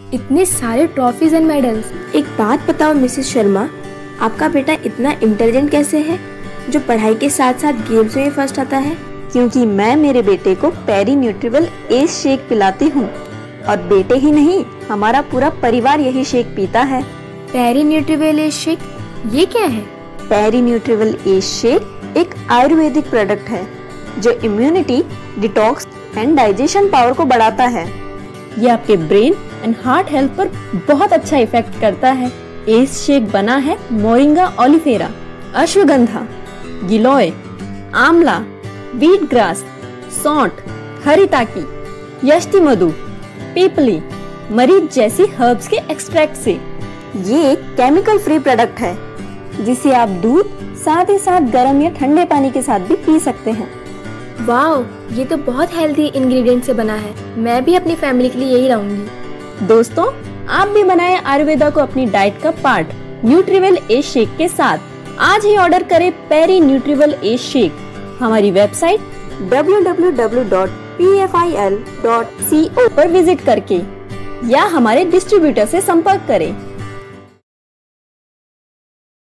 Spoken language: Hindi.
इतने सारे ट्रॉफीज एंड मेडल्स। एक बात बताओ मिसेस शर्मा, आपका बेटा इतना इंटेलिजेंट कैसे है जो पढ़ाई के साथ साथ गेम्स में फर्स्ट आता है? क्योंकि मैं मेरे बेटे को पेरी न्यूट्रिवल एज शेक पिलाती हूँ और बेटे ही नहीं, हमारा पूरा परिवार यही शेक पीता है। पेरी न्यूट्रिवल एज शेक, ये क्या है? पेरी न्यूट्रिवल एज शेक एक आयुर्वेदिक प्रोडक्ट है जो immunity, detox and digestion power को बढ़ाता है। ये आपके ब्रेन एंड हार्ट हेल्थ पर बहुत अच्छा इफेक्ट करता है। एज शेक बना है मोरिंगा ओलिफेरा, अश्वगंधा, गिलोय, आंवला, वीट ग्रास, सौंठ, हरिताकी, यष्टि मधु, पीपली, मरीच जैसी हर्ब्स के एक्सट्रैक्ट से। ये एक केमिकल फ्री प्रोडक्ट है जिसे आप दूध साथ ही साथ गर्म या ठंडे पानी के साथ भी पी सकते हैं। वाओ, ये तो बहुत हेल्दी इंग्रेडिएंट से बना है। मैं भी अपनी फैमिली के लिए यही लाऊंगी। दोस्तों, आप भी बनाएं आयुर्वेदा को अपनी डाइट का पार्ट न्यूट्रिवल एज शेक के साथ। आज ही ऑर्डर करें पेरी न्यूट्रिवल एज शेक हमारी वेबसाइट www.pfil.co पर विजिट करके या हमारे डिस्ट्रीब्यूटर से संपर्क करें।